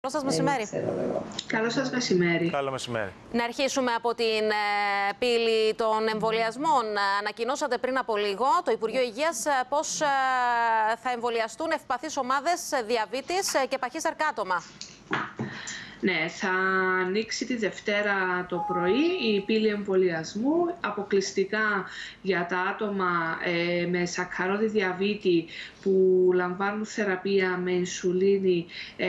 Καλό σας μεσημέρι. Καλό σας μεσημέρι. Καλό μεσημέρι. Να αρχίσουμε από την πύλη των εμβολιασμών. Ανακοινώσατε πριν από λίγο το Υπουργείο Υγείας πώς θα εμβολιαστούν ευπαθείς ομάδες, διαβήτης και παχύ σαρκάτωμα. Ναι, θα ανοίξει τη Δευτέρα το πρωί η πύλη εμβολιασμού αποκλειστικά για τα άτομα με σακχαρώδη διαβήτη που λαμβάνουν θεραπεία με ινσουλίνη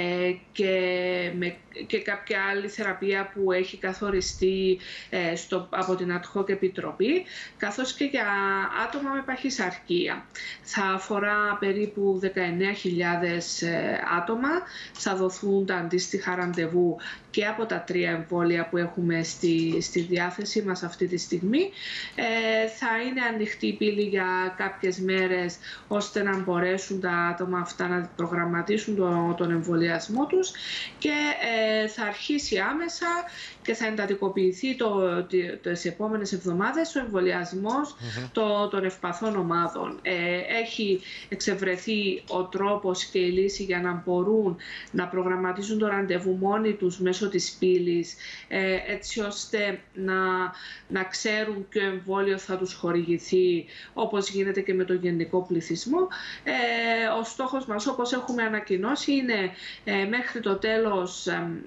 και κάποια άλλη θεραπεία που έχει καθοριστεί από την Ad Hoc Επιτροπή, καθώς και για άτομα με παχυσαρκία. Θα αφορά περίπου 19.000 άτομα, θα δοθούν τα αντίστοιχα ραντεβού και από τα 3 εμβόλια που έχουμε στη διάθεσή μας αυτή τη στιγμή. Θα είναι ανοιχτή η πύλη για κάποιες μέρες ώστε να μπορέσουν τα άτομα αυτά να προγραμματίσουν τον εμβολιασμό τους και θα αρχίσει άμεσα και θα εντατικοποιηθεί τις επόμενες εβδομάδες ο εμβολιασμός των ευπαθών ομάδων. Έχει εξευρεθεί ο τρόπος και η λύση για να μπορούν να προγραμματίζουν το ραντεβού μόνοι τους μέσω της πύλης, έτσι ώστε να ξέρουν ποιο εμβόλιο θα τους χορηγηθεί, όπως γίνεται και με τον γενικό πληθυσμό. Ο στόχος μας, όπως έχουμε ανακοινώσει, είναι μέχρι το τέλος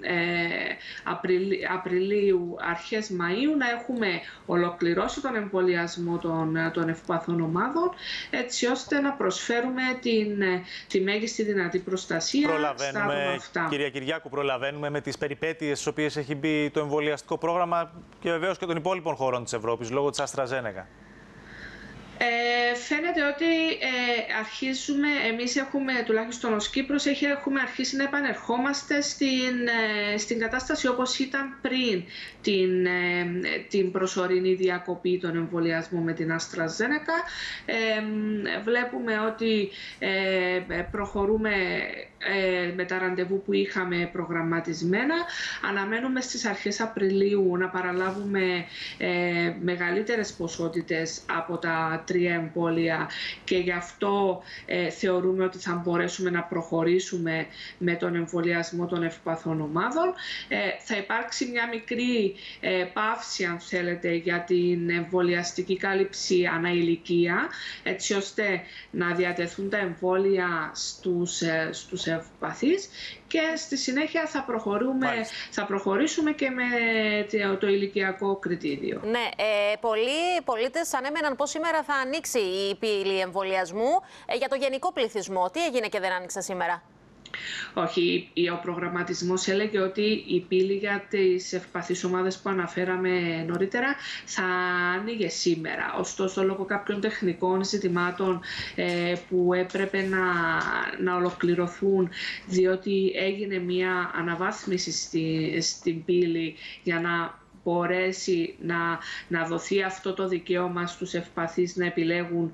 Απριλίου, αρχές Μαΐου, να έχουμε ολοκληρώσει τον εμβολιασμό των ευπαθών ομάδων, έτσι ώστε να προσφέρουμε τη μέγιστη δυνατή προστασία στα άτομα αυτά. Κυρία Κυριάκου, προλαβαίνουμε με τις περιπέτειες στις οποίες έχει μπει το εμβολιαστικό πρόγραμμα και βεβαίως και των υπόλοιπων χωρών της Ευρώπης λόγω της AstraZeneca? Φαίνεται ότι αρχίζουμε, εμείς έχουμε, τουλάχιστον ως Κύπρος, έχουμε αρχίσει να επανερχόμαστε στην κατάσταση όπως ήταν πριν την προσωρινή διακοπή των εμβολιασμών με την AstraZeneca. Βλέπουμε ότι προχωρούμε με τα ραντεβού που είχαμε προγραμματισμένα. Αναμένουμε στις αρχές Απριλίου να παραλάβουμε μεγαλύτερες ποσότητες από τα 3 εμβόλια και γι' αυτό θεωρούμε ότι θα μπορέσουμε να προχωρήσουμε με τον εμβολιασμό των ευπαθών ομάδων. Θα υπάρξει μια μικρή παύση, αν θέλετε, για την εμβολιαστική κάλυψη αναηλικία, έτσι ώστε να διατεθούν τα εμβόλια στους ευπαθείς και στη συνέχεια θα προχωρήσουμε και με το ηλικιακό κριτήριο. Ναι, πολλοί πολίτες ανέμεναν πως σήμερα θα ανοίξει η πύλη εμβολιασμού για το γενικό πληθυσμό. Τι έγινε και δεν άνοιξε σήμερα? Όχι, ο προγραμματισμός έλεγε ότι η πύλη για τις ευπαθείς ομάδες που αναφέραμε νωρίτερα θα άνοιγε σήμερα. Ωστόσο, λόγω κάποιων τεχνικών ζητημάτων που έπρεπε να ολοκληρωθούν, διότι έγινε μια αναβάθμιση στην πύλη για να μπορέσει να δοθεί αυτό το δικαίωμα στους ευπαθείς να επιλέγουν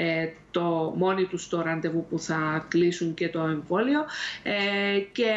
μόνοι τους το ραντεβού που θα κλείσουν και το εμβόλιο, και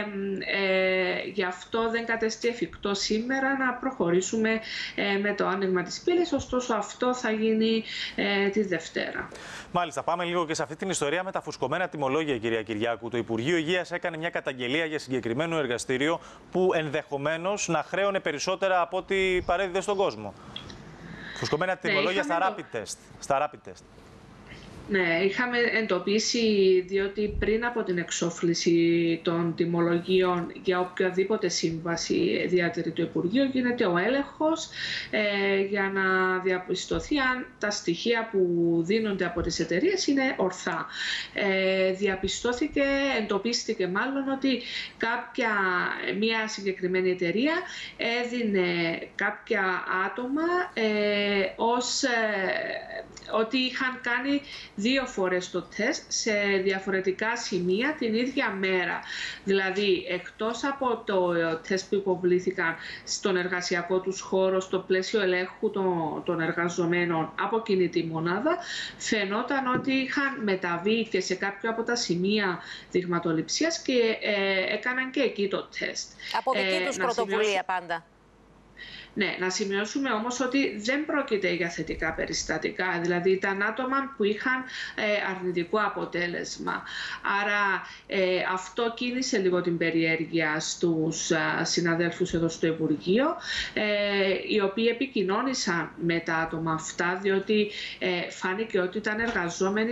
γι' αυτό δεν κατέστη εφικτό σήμερα να προχωρήσουμε με το άνοιγμα της πύλης, ωστόσο αυτό θα γίνει τη Δευτέρα. Μάλιστα, πάμε λίγο και σε αυτή την ιστορία με τα φουσκωμένα τιμολόγια, κυρία Κυριάκου. Το Υπουργείο Υγείας έκανε μια καταγγελία για συγκεκριμένο εργαστήριο που ενδεχομένως να χρέωνε περισσότερα από ό,τι παρέδιδε στον κόσμο. Φουσκωμένα τιμολόγια στα rapid test. Ναι, είχαμε εντοπίσει, διότι πριν από την εξόφληση των τιμολογίων για οποιαδήποτε σύμβαση διατηρεί το Υπουργείο, γίνεται ο έλεγχος για να διαπιστωθεί αν τα στοιχεία που δίνονται από τις εταιρείες είναι ορθά. Εντοπίστηκε μάλλον ότι μια συγκεκριμένη εταιρεία έδινε κάποια άτομα ότι είχαν κάνει 2 φορές το τεστ σε διαφορετικά σημεία την ίδια μέρα. Δηλαδή, εκτός από το τεστ που υποβλήθηκαν στον εργασιακό τους χώρο, στο πλαίσιο ελέγχου των εργαζομένων από εκείνη τη μονάδα, φαινόταν ότι είχαν μεταβεί και σε κάποιο από τα σημεία δειγματοληψίας και έκαναν και εκεί το τεστ. Από δική τους πρωτοβουλία πάντα. Ναι, να σημειώσουμε όμως ότι δεν πρόκειται για θετικά περιστατικά, δηλαδή ήταν άτομα που είχαν αρνητικό αποτέλεσμα. Άρα αυτό κίνησε λίγο την περιέργεια στους συναδέλφους εδώ στο Υπουργείο, οι οποίοι επικοινώνησαν με τα άτομα αυτά, διότι φάνηκε ότι ήταν εργαζόμενοι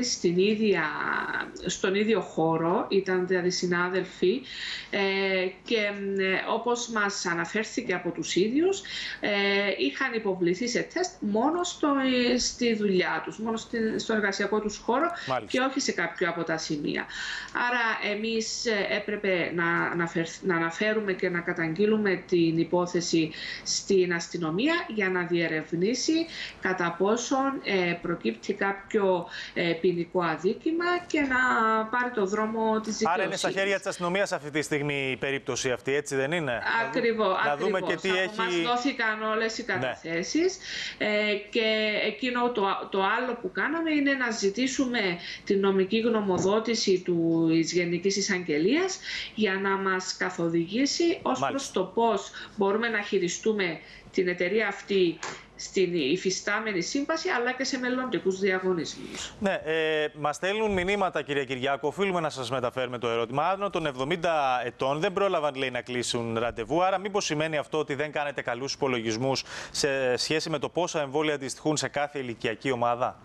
στον ίδιο χώρο, ήταν δηλαδή συνάδελφοι, και όπως μας αναφέρθηκε από τους ίδιους, είχαν υποβληθεί σε τεστ μόνο στη δουλειά τους, μόνο στο εργασιακό τους χώρο. Μάλιστα. Και όχι σε κάποιο από τα σημεία. Άρα εμείς έπρεπε να αναφέρουμε και να καταγγείλουμε την υπόθεση στην αστυνομία για να διερευνήσει κατά πόσον προκύπτει κάποιο ποινικό αδίκημα και να πάρει το δρόμο της δικαιοσύνης. Άρα είναι στα χέρια της αστυνομίας αυτή τη στιγμή η περίπτωση αυτή, έτσι δεν είναι? Ακριβώς. Να δούμε και τι έχει... Μας δόθηκαν όλες οι καταθέσεις, και εκείνο το άλλο που κάναμε είναι να ζητήσουμε την νομική γνωμοδότηση της Γενικής Εισαγγελίας για να μας καθοδηγήσει ως προς το πώς μπορούμε να χειριστούμε την εταιρεία αυτή στην υφιστάμενη σύμβαση, αλλά και σε μελλοντικούς διαγωνισμούς. Ναι, μας στέλνουν μηνύματα, κυρία Κυριάκου. Οφείλουμε να σας μεταφέρουμε το ερώτημα. Άνω των 70 ετών δεν πρόλαβαν, λέει, να κλείσουν ραντεβού. Άρα, μήπως σημαίνει αυτό ότι δεν κάνετε καλούς υπολογισμούς σε σχέση με το πόσα εμβόλια αντιστοιχούν σε κάθε ηλικιακή ομάδα?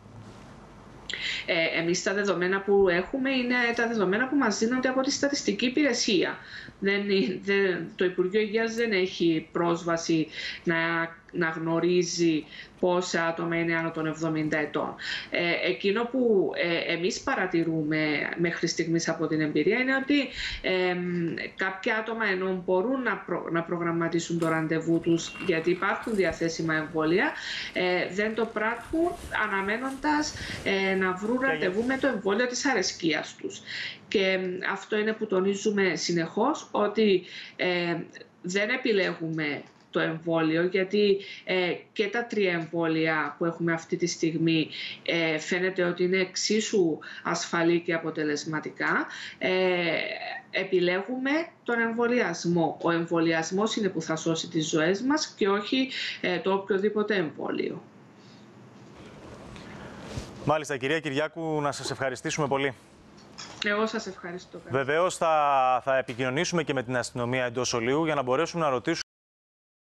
Εμείς τα δεδομένα που έχουμε είναι τα δεδομένα που μας δίνονται από τη Στατιστική Υπηρεσία. Το Υπουργείο Υγείας δεν έχει πρόσβαση να γνωρίζει πόσα άτομα είναι άνω των 70 ετών. Εκείνο που εμείς παρατηρούμε μέχρι στιγμής από την εμπειρία είναι ότι κάποια άτομα, ενώ μπορούν να προγραμματίσουν το ραντεβού τους γιατί υπάρχουν διαθέσιμα εμβόλια, δεν το πράττουν αναμένοντας να βρουν ραντεβού με το εμβόλιο της αρεσκίας τους. Και αυτό είναι που τονίζουμε συνεχώς, ότι δεν επιλέγουμε το εμβόλιο, γιατί και τα 3 εμβόλια που έχουμε αυτή τη στιγμή φαίνεται ότι είναι εξίσου ασφαλή και αποτελεσματικά. Επιλέγουμε τον εμβολιασμό. Ο εμβολιασμός είναι που θα σώσει τις ζωές μας και όχι το οποιοδήποτε εμβόλιο. Μάλιστα, κυρία Κυριάκου, να σας ευχαριστήσουμε πολύ. Εγώ σας ευχαριστώ. Βεβαίως θα επικοινωνήσουμε και με την αστυνομία εντός ολίγου για να μπορέσουμε να ρωτήσουμε